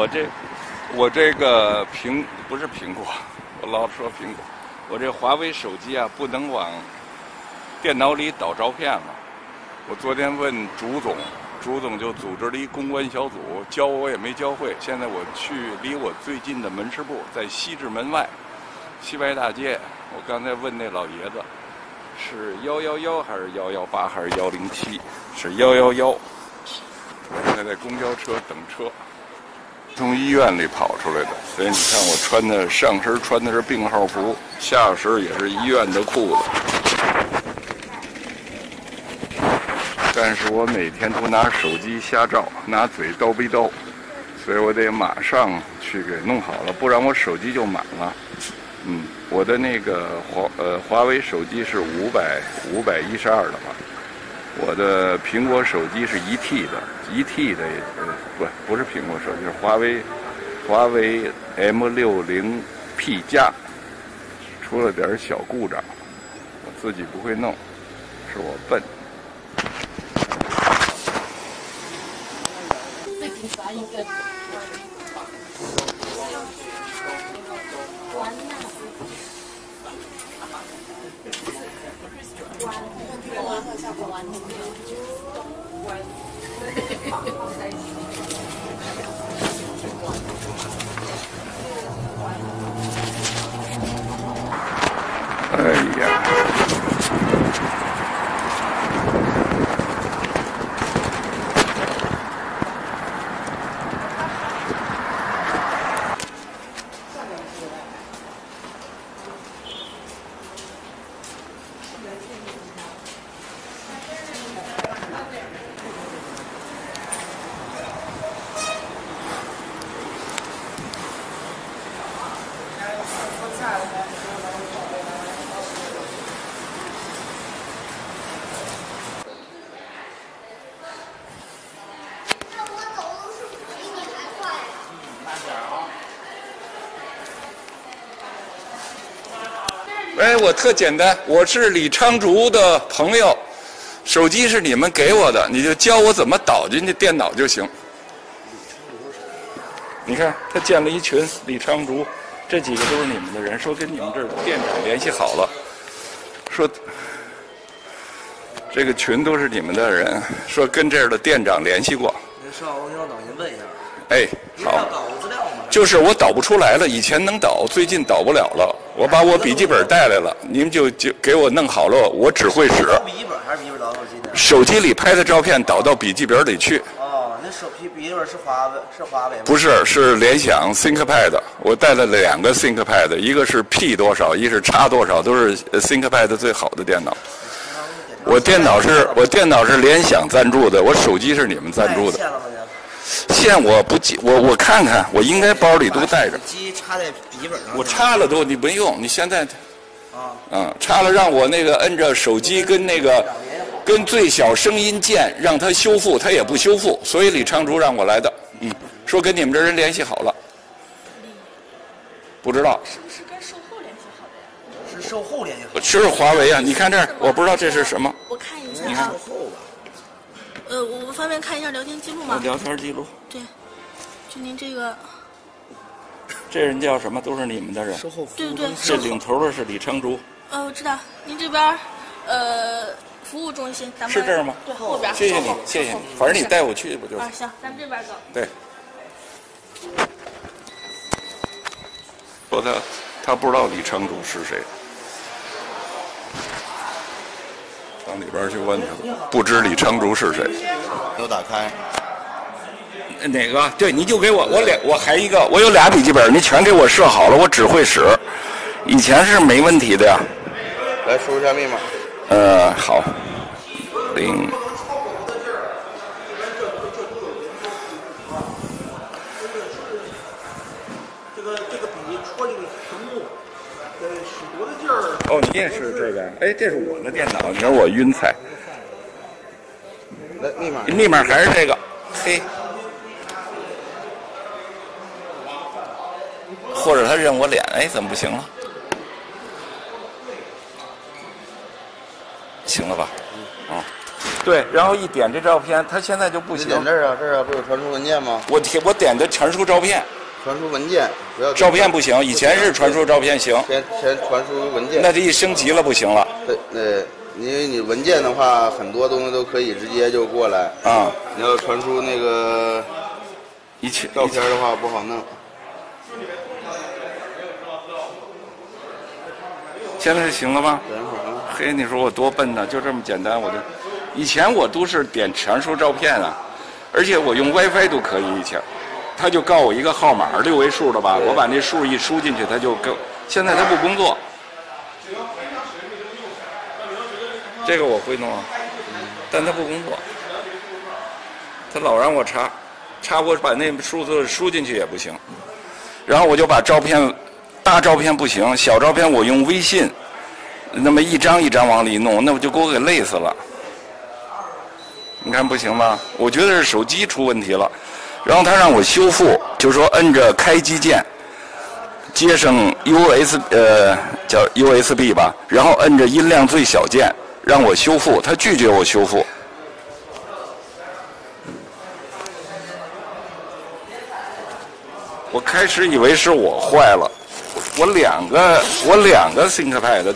我这个不是苹果，我老说苹果，我这华为手机啊不能往电脑里导照片了。我昨天问朱总就组织了一公关小组，教我也没教会。现在我去离我最近的门市部，在西直门外，西外大街。我刚才问那老爷子，是111还是118还是107？是111。我现在在公交车等车，从医院里跑出来的，所以你看我上身穿的是病号服，下身也是医院的裤子。但是我每天都拿手机瞎照，拿嘴叨逼叨，所以我得马上去给弄好了，不然我手机就满了。我的那个华为手机是512的嘛，我的苹果手机是1T 的不是苹果手机，是华为 M60P 加，出了点小故障，我自己不会弄，是我笨。哎呀！哎，我特简单，我是李昌竹的朋友，手机是你们给我的，你就教我怎么导进去电脑就行。你看，他建了一群，李昌竹，这几个都是你们的人，说跟你们这儿店长联系好了，说这个群都是你们的人，说跟这儿的店长联系过。 您稍后让导您问一下。 哎，好。 导资料吗？ 就是我导不出来了，以前能导，最近导不了了。我把我笔记本带来了，你们就给我弄好了，我只会使。 笔记本还是笔记本导手机呢？ 手机里拍的照片导到笔记本里去。 哦，那笔记本是华为吗？ 不是，是联想 ThinkPad。我带了2个 ThinkPad， 一个是 P 多少，一是X多少，都是 ThinkPad 最好的电脑。我电脑是联想赞助的，我手机是你们赞助的。线我不记，我看看，我应该包里都带着。 机插在笔记本上。 我插了都，你没用，你现在。插了让我那个摁着手机跟最小声音键让他修复，他也不修复，所以李昌竹让我来的。说跟你们这人联系好了。不知道。 是跟售后联系好的呀？ 是售后联系好的。 是华为啊，你看这儿，我不知道这是什么。 我看一下。 你看。 我方便看一下聊天记录吗？ 聊天记录。 对，就您这个。 这人叫什么？都是你们的人。 售后服对对对。 这领头的是李昌竹。 我知道，您这边服务中心，咱们是这儿吗？ 对，后边。 谢谢你，谢谢你。反正你带我去不就行？ 行，咱们这边走。 对。说他不知道李昌竹是谁。到里边去问他，不知李昌竹是谁。 都打开。 哪个？对，你就给我，我还一个，我有2笔记本，你全给我设好了，我只会使。以前是没问题的呀。 来输一下密码。 好。0。 这个笔戳这个屏幕，使多大劲儿？ 哦，你也是这个？哎，这是我的电脑，你说我晕菜。 来，密码。 密码还是这个，嘿。或者他认我脸，哎，怎么不行了？行了吧？ 对，然后一点这照片，它现在就不行。 点这儿啊，这儿啊，不有传输文件吗？ 我点的传输照片。 传输文件，不要照片不行，以前是传输照片行。 先传输文件。 那这一升级了不行了。 对，因为你文件的话，很多东西都可以直接就过来。啊。你要传输那个照片的话不好弄。 现在行了吗？嘿，你说我多笨呢，就这么简单，以前我都是点传输照片啊，而且我用 WiFi 都可以以前。他就告我一个号码，6位数的吧，我把那数一输进去，他就告。现在他不工作，这个我会弄，但他不工作，他老让我插我把那数字输进去也不行，然后我就把照片，大照片不行，小照片我用微信，那么一张一张往里弄，那我就给我给累死了。你看不行吧？我觉得是手机出问题了。然后他让我修复，就是说摁着开机键，接上叫 USB 吧，然后摁着音量最小键让我修复，他拒绝我修复。我开始以为是我坏了，我两个 ThinkPad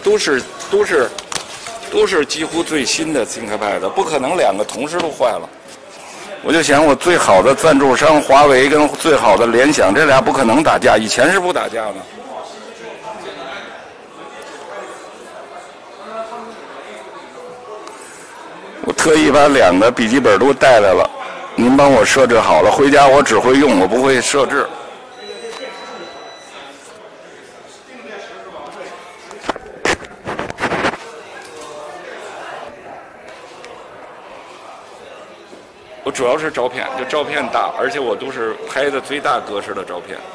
都是几乎最新的 ThinkPad， 不可能两个同时都坏了。我就想，我最好的赞助商华为跟最好的联想，这俩不可能打架，以前是不打架的。我特意把两个笔记本都带来了，您帮我设置好了，回家我只会用，我不会设置。我主要是照片，就照片大，而且我都是拍的最大格式的照片，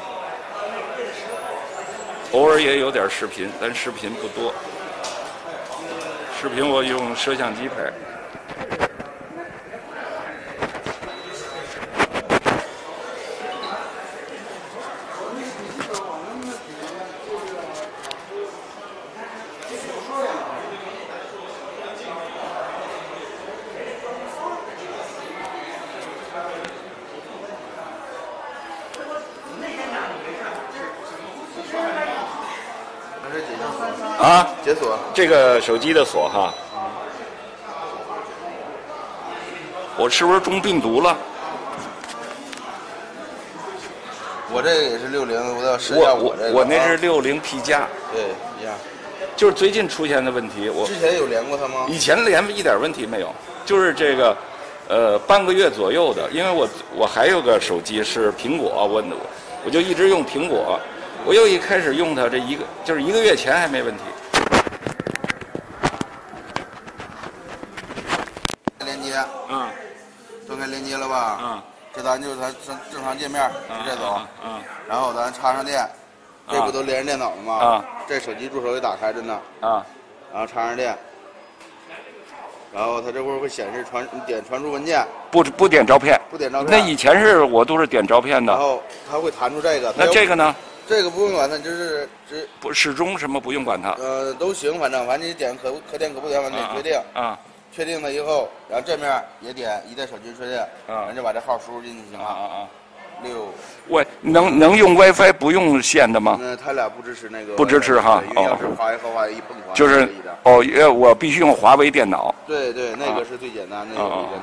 偶尔也有点视频，但视频不多。视频我用摄像机拍。啊， 解锁这个手机的锁哈，我是不是中病毒了？ 我这个也是60，我要试一下我这个。 我那是60P+。 对，一样。 就是最近出现的问题，我之前有连过它吗？ 以前连一点问题没有，就是这个，半个月左右的，因为我还有个手机是苹果，我就一直用苹果。我又一开始用它，就是1个月前还没问题。 连接，断开连接了吧？这咱就是咱正常界面，就这走。然后咱插上电，这不都连着电脑了吗？这手机助手也打开着呢。然后插上电，然后它这会儿会显示你点传输文件。 不点照片。 不点照片。 那以前我都是点照片的。 然后它会弹出这个。 那这个呢？ 这个不用管它，就是不始终什么不用管它。 都行，反正你点可点可不点，完点确定。确定了以后，然后这面也点，一带手机确定，人就把这号输入进去就行了。6。 喂，能用 WiFi 不用线的吗？ 他俩不支持那个。 不支持哈。 要是华为和华为一蹦团。 就是我必须用华为电脑。 对，那个是最简单的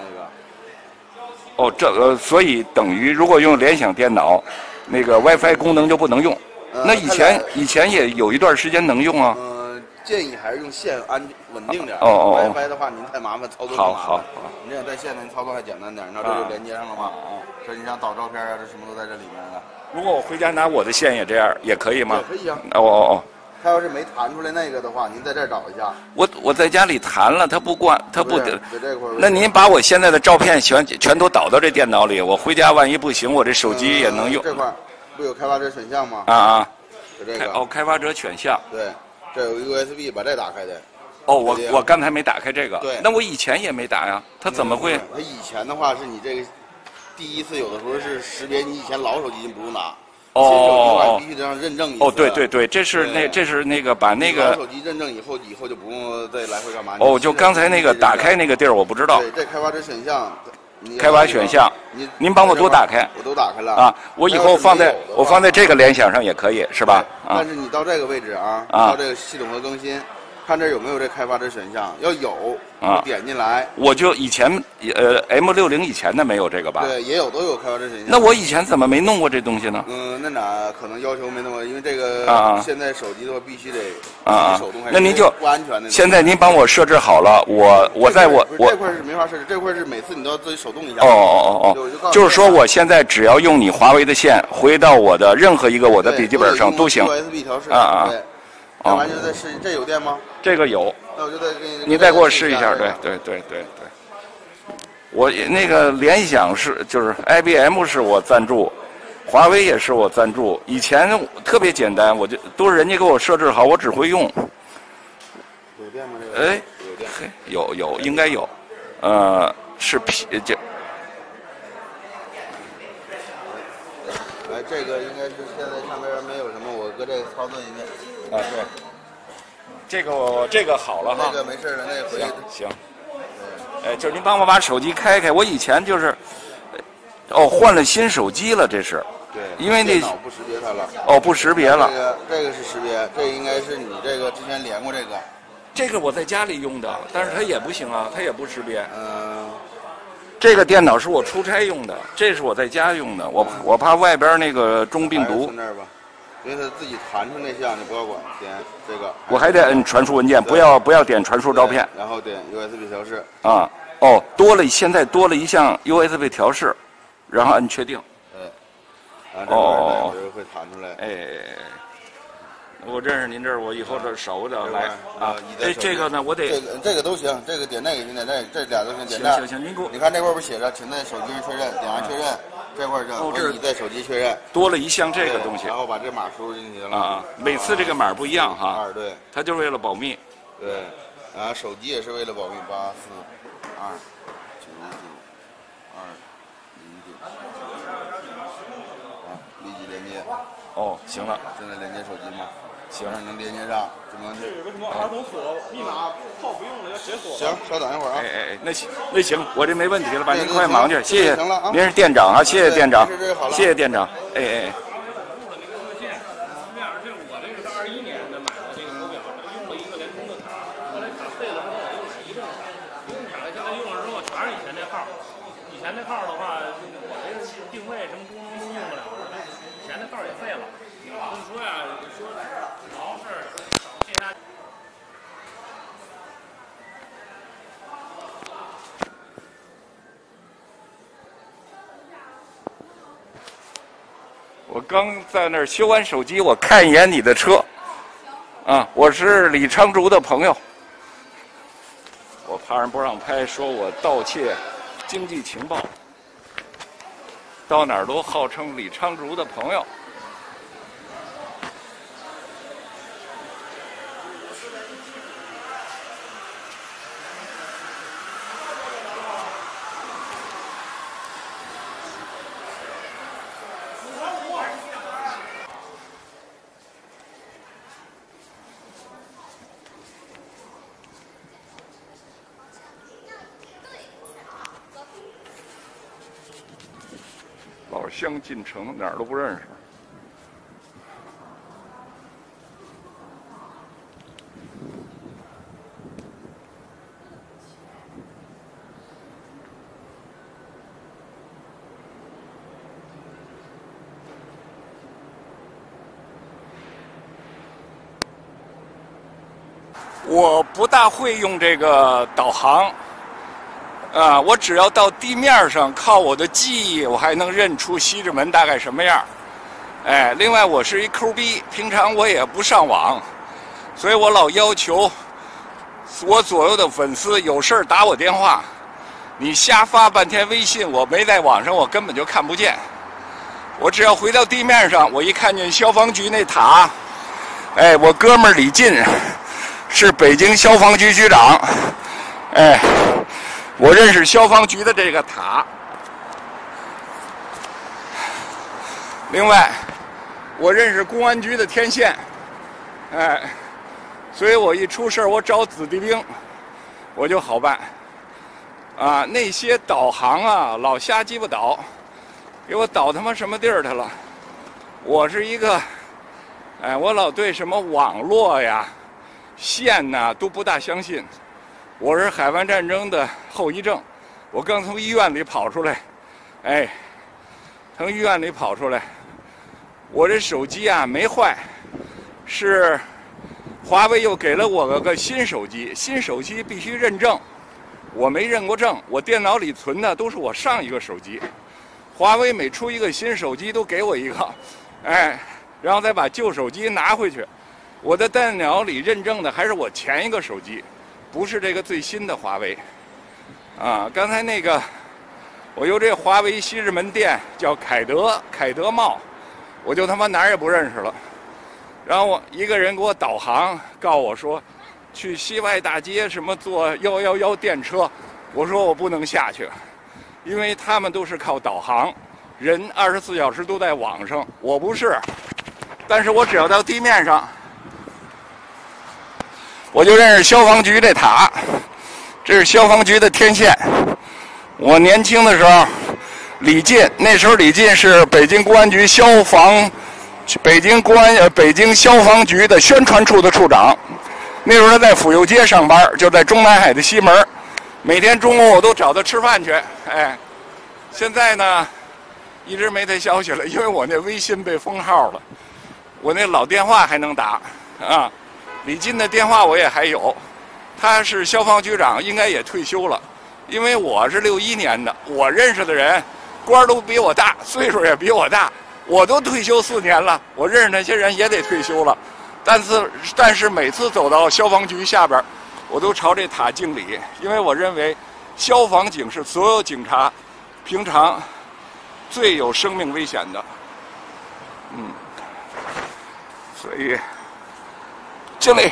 那个。所以等于如果用联想电脑，那个 WiFi 功能就不能用。那以前也有一段时间能用啊。 建议还是用线稳定点。WiFi 的话您太麻烦，操作太麻烦。好。你这样带线的，您操作还简单点。那这就连接上了嘛。这你想导照片啊，这什么都在这里面了。 如果我回家拿我的线也这样，也可以吗？ 也可以啊。 他要是没弹出来那个的话，您在这儿找一下。 我在家里弹了，他不关，他不。 在这块。 那您把我现在的照片全都导到这电脑里，我回家万一不行，我这手机也能用。 这块不有开发者选项吗？就这个。 开发者选项。 对。这有一个 USB， 把这打开的。 我刚才没打开这个。 对。 那我以前也没打呀，他怎么会？ 他以前的话是你这个第一次有的时候是识别你以前老手机不用打。 新手机的话必须得让认证一次。 哦，对对对，这是那个把那个手机认证以后就不用再来回干嘛。 哦，就刚才那个打开那个地儿我不知道。 对，这开发者选项。 开发选项，您帮我多打开。 我都打开了啊，我以后放在这个联想上也可以，是吧？ 但是你到这个位置啊，到这个系统的更新，看这有没有这开发者选项，要有，点进来。 我就以前M60以前的没有这个吧？ 对，也有都有开发者选项。 那我以前怎么没弄过这东西呢？ 那哪可能要求没那么，因为这个现在手机的话必须得手动开。 那您就不安全的。 现在您帮我设置好了，我这块是没法设置，这块是每次你都要自己手动一下。 就是说我现在只要用你华为的线回到我的任何一个我的笔记本上都行。 USB 调试对。完就再试，这有电吗？ 这个有。 那我就再给你。 你再给我试一下，对。我那个联想就是 IBM 是我赞助，华为也是我赞助。以前特别简单，我就都是人家给我设置好，我只会用。 有电吗？这个？ 哎，有，应该有。是这。 这个应该是现在上边没有什么，我搁这个操作一遍。 对，这个好了哈。 那个没事了，那个回行。就是您帮我把手机开开。我以前就是，换了新手机了，这是。 对。 因为电脑不识别它了。 不识别了。 这个是识别，这应该是你这个之前连过这个。 这个我在家里用的，但是它也不行啊，它也不识别。这个电脑是我出差用的，这是我在家用的。我怕外边那个中病毒。 那儿吧，因为它自己弹出那项，你不要管，点这个。 我还得摁传输文件，不要点传输照片。 然后点 USB 调试。 现在多了一项 USB 调试，然后按确定。 然后这会弹出来。 我认识您这儿，我以后这少点来啊。这个呢，我得这个都行，这个点那个点那，这俩都行。点那。 行，您给我。 你看这块不写着，请在手机上确认，点完确认，这块是你在手机确认。 多了一项这个东西。 然后把这码输入进去了。 每次这个码不一样哈。 对。 它就是为了保密。 对。然后手机也是为了保密，84299209。立即连接。 行了。 正在连接手机吗？ 行， 能连接上，就能。 这为什么儿童锁密码套不用了，要解锁？ 行，稍等一会儿啊。 那行，我这没问题了吧？您快忙去，谢谢。 行了啊。 您是店长啊，谢谢店长，谢谢店长。 21年的买的这个手表，用了一个联通的卡，后来卡废了之后，我又买移动卡，移动卡现在用了之后全是以前那号，以前那号的话，我这个定位什么功能都用不了了，以前那号也废了。所以说呀，老是这家。 我刚在那儿修完手机，我看一眼你的车，我是李昌竹的朋友。我怕人不让拍，说我盗窃经济情报，到哪儿都号称李昌竹的朋友。老乡进城，哪儿都不认识。我不大会用这个导航。我只要到地面上，靠我的记忆，我还能认出西直门大概什么样。另外我是一抠逼，平常我也不上网，所以我老要求我左右的粉丝有事打我电话，你瞎发半天微信，我没在网上，我根本就看不见。我只要回到地面上，我一看见消防局那塔，我哥们儿李进是北京消防局局长，我认识消防局的这个塔。另外， 我认识公安局的天线，哎，所以我一出事我找子弟兵，我就好办。啊，那些导航啊，老瞎鸡巴导，给我导他妈什么地儿去了？我是一个，哎，我老对什么网络呀、线呐都不大相信。我是海湾战争的后遗症，我刚从医院里跑出来，哎，从医院里跑出来。我这手机啊没坏，是华为又给了我个新手机，新手机必须认证，我没认过证，我电脑里存的都是我上一个手机。华为每出一个新手机都给我一个，哎，然后再把旧手机拿回去。我的电脑里认证的还是我前一个手机，不是这个最新的华为。啊，刚才那个我有这华为西直门店叫凯德茂。我就他妈哪儿也不认识了，然后我一个人给我导航，告我说，去西外大街什么坐111电车，我说我不能下去，因为他们都是靠导航，人24小时都在网上，我不是，但是我只要到地面上，我就认识消防局这塔，这是消防局的天线，我年轻的时候。李进，那时候李进是北京公安局北京消防局的宣传处的处长。那时候他在府右街上班，就在中南海的西门。每天中午我都找他吃饭去。哎，现在呢，一直没他消息了，因为我那微信被封号了，我那老电话还能打啊。李进的电话我也还有，他是消防局长，应该也退休了，因为我是61年的，我认识的人。官都比我大，岁数也比我大，我都退休4年了，我认识那些人也得退休了，但是每次走到消防局下边，我都朝这塔敬礼，因为我认为消防警是所有警察平常最有生命危险的，所以敬礼。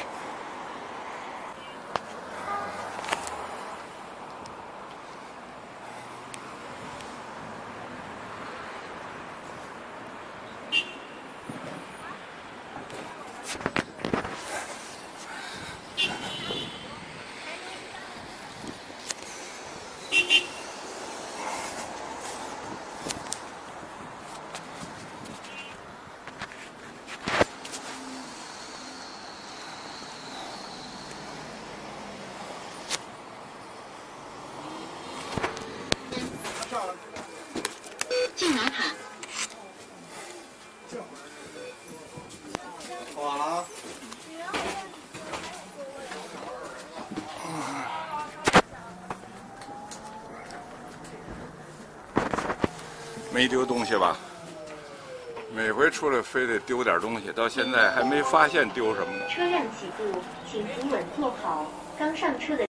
进马塔。 完了。 没丢东西吧？每回出来非得丢点东西，到现在还没发现丢什么呢。 车辆起步，请扶稳坐好。刚上车的。